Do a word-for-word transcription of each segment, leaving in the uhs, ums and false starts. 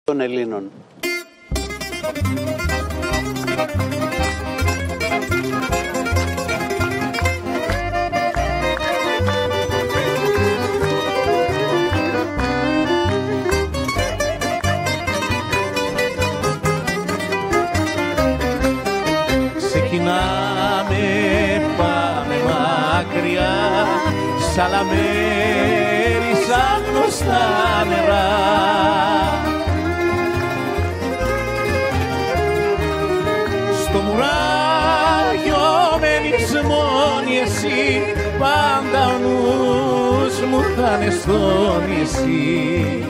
των Ελλήνων. Ξεκινάμε, πάμε μακριά, σ' άλλα μέρη, σαν γνωστά νερά. Στο μουράγιο μένεις μόνη εσύ, πάντα ο νους μου θα είναι στο νησί.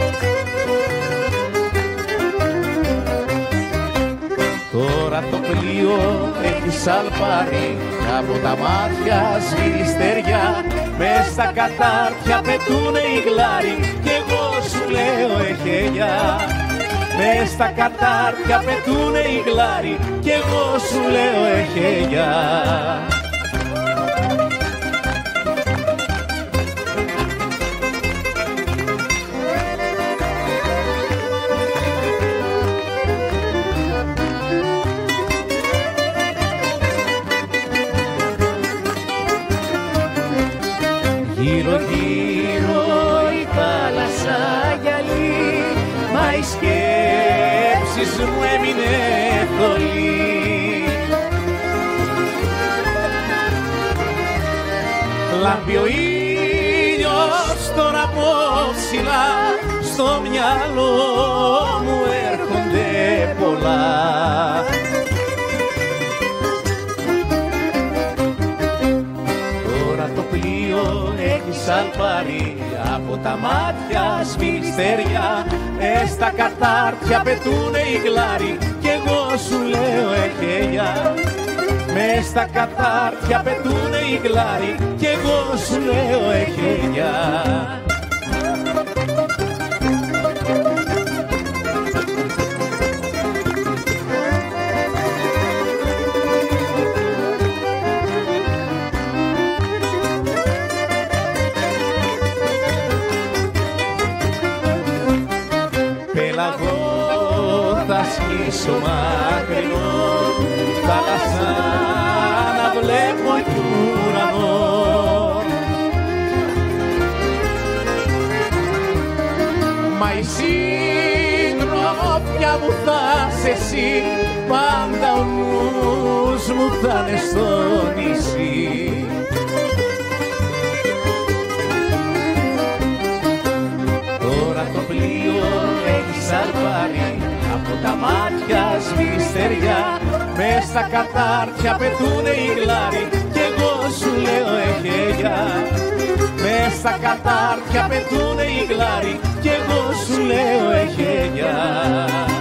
Τώρα το πλοίο έχει σαλπάρει, από τα μάτια σβήνει στεριά, μες στα κατάρτια πετούνε οι γλάροι κι εγώ σου λέω εχεγιά. Μες στα κατάρτια πετούνε οι γλάροι κι εγώ σου λέω εχεγιά. Γύρω γύρω η θάλασσα γυαλί, μα οι σκέψεις μου έμεινε θολή. Λάμπει ο ήλιος τώρα από ψηλά, στο μυαλό μου έρχονται πολλά. Τώρα το πλοίο έχει σαλπάρει, από τα μάτια σβήνει στεριά, μες στα κατάρτια πετούνε οι γλάροι κι εγώ σου λέω εχεγιά. Μες στα κατάρτια πετούνε οι γλάροι κι εγώ σου λέω εχεγιά. Πέλαγο θα σκίσω μακρινό, θάλασσα να βλέπω κι ουρανό. Μα η συντροφιά μου θα σε εσύ, πάντα ο νους μου θα είναι στο νησί. Τώρα το πλοίο έχει σαλπάρει, από τα μάτια σβήνει στεριά, μες στα κατάρτια πετούνε οι γλάροι κι εγώ σου λέω εχεγιά. Μες στα κατάρτια πετούνε οι γλάροι κι εγώ σου λέω εχεγιά.